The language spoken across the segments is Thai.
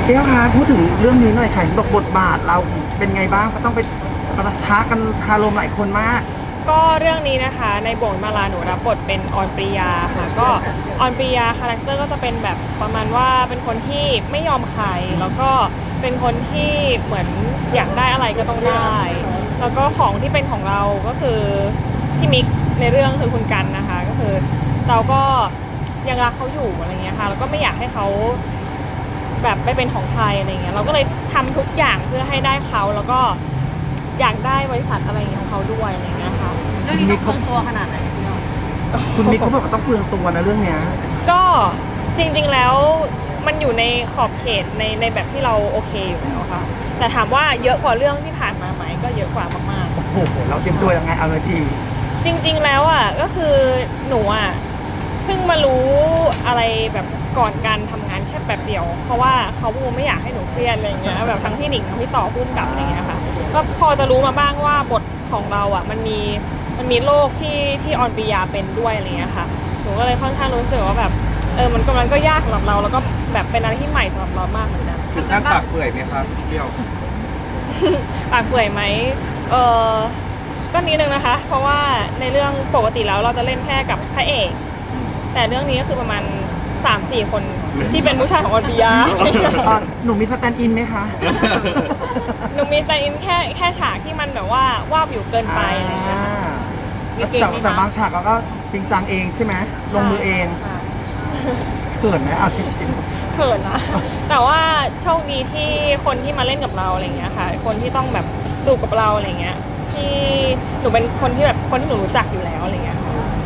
เอ๊ะคะพูดถึงเรื่องนี้หน่อยค่ะบอกบทบาทเราเป็นไงบ้างก็ต้องไปปะทะกันคารมหลายคนมากก็เรื่องนี้นะคะในบทมาลาหนูรับบทเป็นออนปริยาค่ะก็ออนปริยาคาแรคเตอร์ก็จะเป็นแบบประมาณว่าเป็นคนที่ไม่ยอมใครแล้วก็เป็นคนที่เหมือนอยากได้อะไรก็ต้องได้แล้วก็ของที่เป็นของเราก็คือพี่มิกในเรื่องคือคุณกันนะคะก็คือเราก็ยังรักเขาอยู่อะไรเงี้ยค่ะแล้วก็ไม่อยากให้เขาแบบไปเป็นของใครอะไรเงี้ยเราก็เลยทำทุกอย่างเพื่อให้ได้เขาแล้วก็อยากได้บริษัทอะไรอย่างของเขาด้วยอะไรเงี้ยค่ะเรื่องนี้ต้องเพิ่มตัวขนาดไหนพี่อ้อคุณมิกเขาบอกว่าต้องเปลืองตัวนะเรื่องเนี้ยก็จริงๆแล้วมันอยู่ในขอบเขตในแบบที่เราโอเคอยู่แล้วค่ะแต่ถามว่าเยอะกว่าเรื่องที่ผ่านมาไหมก็เยอะกว่ามากโอ้โหเราเตรียมตัวยังไงเอาเลยพี่ๆจริงๆแล้วอ่ะก็คือหนูอ่ะเพิ่งมารู้อะไรแบบก่อนการทำงานแค่แบบเดียวเพราะว่าเขาไม่อยากให้หนูเครียดอะไรเงี้ยแบบทั้งพี่หนิงทั้งพี่ต่อพุ่มกับอะไรเงี้ยค่ะก็พอจะรู้มาบ้างว่าบทของเราอ่ะมันมีโรคที่ออนปริยาเป็นด้วยอะไรเงี้ยค่ะหนูก็เลยค่อนข้างรู้สึกว่าแบบมันก็ยากสำหรับเราแล้วก็แบบเป็นอะไรที่ใหม่สำหรับเรามากเหมือนกันถึงขั้นปากเปื่อยไหมครับเที่ยวปากเปื่อยไหมเออก็นิดนึงนะคะเพราะว่าในเรื่องปกติแล้วเราจะเล่นแค่กับพระเอกแต่เรื่องนี้ก็คือประมาณ 3-4 คนที่เป็นผู้ชายของออนปริยาหนูมีสแตนด์อินไหมคะหนูมีสแตนด์อินแค่ฉากที่มันแบบว่าวาบอยู่เกินไปอะไรอย่างเงี้ยแต่บางฉากเราก็จริงจังเองใช่ไหมลงมือเองเขินไหมเอาจริงเขินนะแต่ว่าโชคดีที่คนที่มาเล่นกับเราอะไรเงี้ยค่ะคนที่ต้องแบบจูบกับเราอะไรเงี้ยที่หนูเป็นคนที่แบบคนที่หนูรู้จักอยู่แล้วอะไรเงี้ย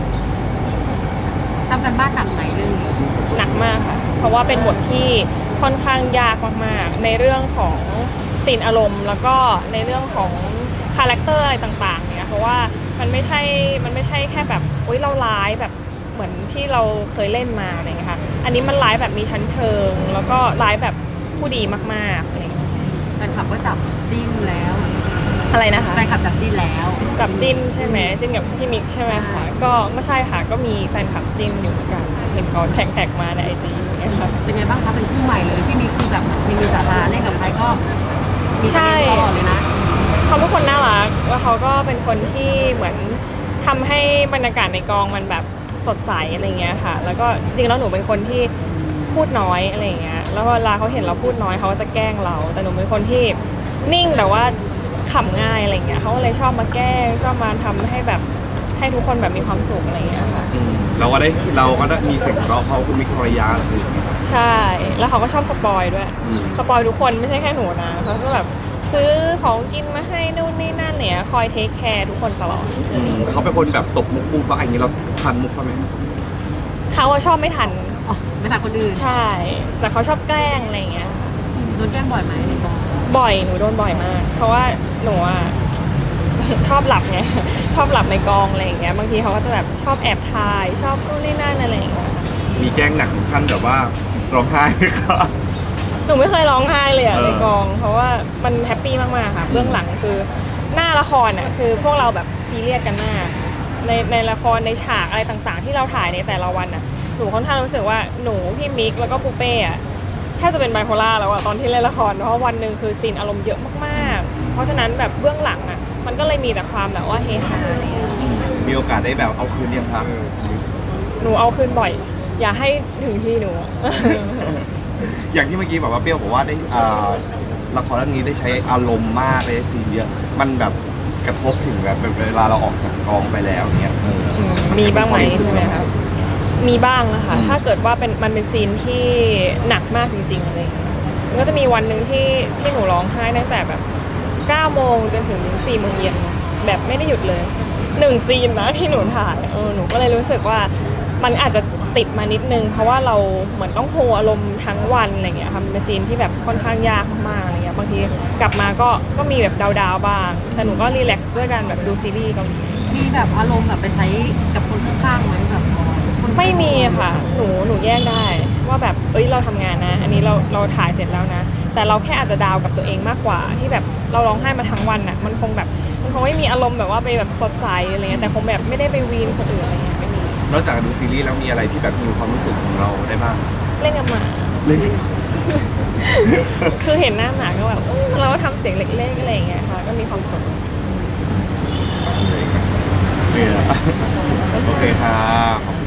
ทำกันบ้านหนักไหมเรื่องนี้หนักมากค่ะเพราะว่าเป็นบทที่ค่อนข้างยากมากๆในเรื่องของซีนอารมณ์แล้วก็ในเรื่องของคาแรคเตอร์อะไรต่างๆเนี่ยเพราะว่ามันไม่ใช่แค่แบบเราร้ายแบบเหมือนที่เราเคยเล่นมาอะไรเงี้ยค่ะอันนี้มันร้ายแบบมีชั้นเชิงแล้วก็ร้ายแบบผู้ดีมากๆอะไรเงี้ยแฟนคลับก็จับจิ้นแล้วอะไรนะคะแฟนคลับจับจิ้นแล้วกับจิ้นใช่ไหมจิ้นกับพี่มิกใช่ไหมคะก็ไม่ใช่ค่ะก็มีแฟนคลับจิ้นอยู่เหมือนกันเห็นเขาแท็กมาในIGอย่างเงี้ยค่ะเป็นไงบ้างคะเป็นคู่ใหม่เลยที่มีคือแบบมีสาราเล่นกับใครก็มีประเด็นตลอดเลยนะเขาเป็นคนน่ารักแล้วเขาก็เป็นคนที่เหมือนทำให้บรรยากาศในกองมันแบบสดใสอะไรเงี้ยค่ะแล้วก็จริงแล้วหนูเป็นคนที่พูดน้อยอะไรเงี้ยแล้วเวลาเขาเห็นเราพูดน้อยเขาก็จะแกล้งเราแต่หนูเป็นคนที่นิ่งแต่ว่าขำง่ายอะไรเงี้ยเขาก็เลยชอบมาแกล้งชอบมาทำให้แบบให้ทุกคนแบบมีความสุขอะไรเงี้ยค่ะเราก็ได้มีเสียงเราะเขาคุณมิกภรรยาคือใช่แล้วเขาก็ชอบสปอยด้วยสปอยทุกคนไม่ใช่แค่หนูนะเขาก็แบบซื้อของกินมาให้นู่นนี่นั่นเนี่ยคอยเทคแคร์ทุกคนตลอดเขาเป็นคนแบบตบมุกปุ๊บแล้วอย่างนี้เราทันมุกเขาไหมเขาชอบไม่ทันไม่ทันคนอื่นใช่แต่เขาชอบแกล้งอะไรเงี้ยโดนแกล้งบ่อยไหมในกองบ่อยหนูโดนบ่อยมากเพราะว่าหนูชอบหลับไงชอบหลับในกองอะไรอย่างเงี้ยบางทีเขาก็จะแบบชอบแอบถ่ายชอบนู่นนี่นั่นอะไรอย่างเงี้ยมีแกล้งหนักถึงขั้นแบบว่าร้องไห้ไหมครับหนูไม่เคยร้องไห้เลยในกองเพราะว่ามันแฮปปี้มากๆค่ะเบื้องหลังคือหน้าละครคือพวกเราแบบซีเรียสกันมากในละครในฉากอะไรต่างๆที่เราถ่ายในแต่ละวันหนูค่อนข้างรู้สึกว่าหนูพี่มิกแล้วก็ปูเป้แทบจะเป็นไบโพล่าแล้วตอนที่เล่นละครเพราะวันหนึ่งคือซีนอารมณ์เยอะมากๆเพราะฉะนั้นแบบเบื้องหลังมันก็เลยมีแต่ความแบบว่าเฮฮามีโอกาสได้แบบเอาคืนยังครับหนูเอาคืนบ่อยอย่าให้ถึงที่หนูอย่างที่เมื่อกี้บอกว่าเปรี้ยวบอกว่าได้ละครเรื่องนี้ได้ใช้อารมณ์มากได้ซีนเยอะมันแบบกระทบถึงแบบเวลาเราออกจากกองไปแล้วเนี้ยมีบ้างไหมใช่ไหมครับมีบ้างนะคะถ้าเกิดว่ามันเป็นซีนที่หนักมากจริงๆเลยก็จะมีวันหนึ่งที่หนูร้องไห้ตั้งแต่แบบ9 โมงจนถึง4 โมงเย็นแบบไม่ได้หยุดเลย1 ซีนนะที่หนูถ่ายหนูก็เลยรู้สึกว่ามันอาจจะติดมานิดนึงเพราะว่าเราเหมือนต้องโฮอารมณ์ทั้งวันอะไรเงี้ยค่ะเป็นซีนที่แบบค่อนข้างยากมากอะไรเงี้ยบางทีกลับมาก็มีแบบดาวบ้างแต่หนูก็รีแลกซ์ด้วยการแบบดูซีรีส์เกาหลีมีแบบอารมณ์แบบไปใช้กับคนข้างๆไหมแบบไม่มีค่ะหนูแยกได้ว่าแบบเราทำงานนะอันนี้เราถ่ายเสร็จแล้วนะแต่เราแค่อาจจะดาวกับตัวเองมากกว่าที่แบบเราร้องไห้มาทั้งวันมันคงไม่มีอารมณ์แบบว่าไปแบบสดใสอะไรเงี้ยแต่คงแบบไม่ได้ไปวีนคนอื่นอะไรเงี้ยไม่มีนอกจากดูซีรีส์แล้วมีอะไรที่แบบมีความรู้สึกของเราได้บ้างเล่นกับหมาเล่นคือเห็นหน้าหมาก็แบบเราก็ทำเสียงเล็กๆอะไรอย่างเงี้ยค่ะก็มีความสุขโอเคค่ะ